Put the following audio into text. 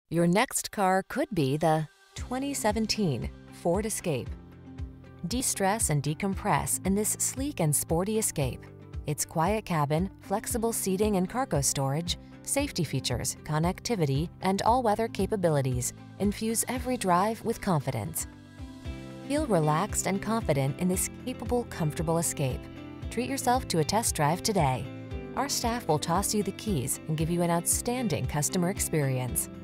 Your next car could be the 2017 Ford Escape. De-stress and decompress in this sleek and sporty Escape. Its quiet cabin, flexible seating and cargo storage, safety features, connectivity, and all-weather capabilities infuse every drive with confidence. Feel relaxed and confident in this capable, comfortable Escape. Treat yourself to a test drive today. Our staff will toss you the keys and give you an outstanding customer experience.